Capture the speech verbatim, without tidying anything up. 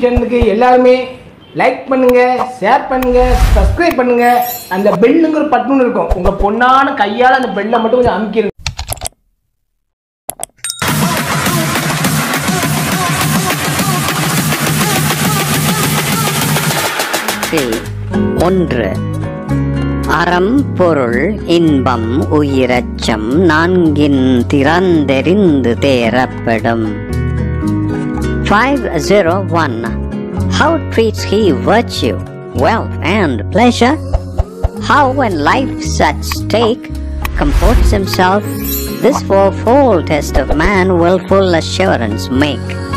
சேனலுக்கு எல்லாருமே லைக் பண்ணுங்க, ஷேர் பண்ணுங்க, சப்ஸ்கிரைப் பண்ணுங்க. அந்த பெல்லுங்கிற பட்டன் இருக்கும், உங்க பொண்ணான கையால அந்த பெல்லை மட்டும் கொஞ்சம் அமுக்கிடுங்க. ஒன்று. அறம், பொருள், இன்பம், உயிரச்சம் நான்கின் திறந்தெறிந்து தேரப்படும். five oh one. How treats he virtue, wealth and pleasure? How when life's at stake comports himself? This fourfold test of man will full assurance make.